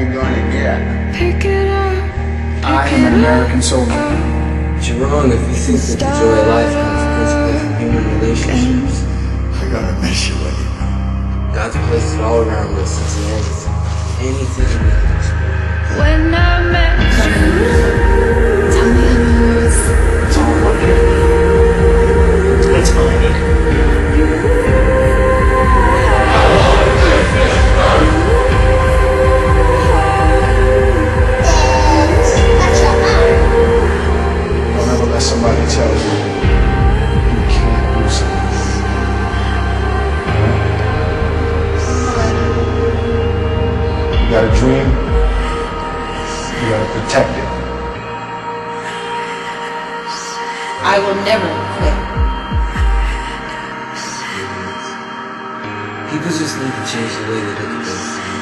you gonna get? Pick it up. I am an American soldier. But you're wrong if you think that the joy of life comes principally from human relationships. I'm gonna miss you when you go. God's placed it all around us. It's in anything we can experience. When I met you, tell me how it was. It's all about you. That's all I need. Don't ever let somebody tell you you can't do something. You got a dream, you gotta protect it. I will never quit. People just need to change the way they look at things.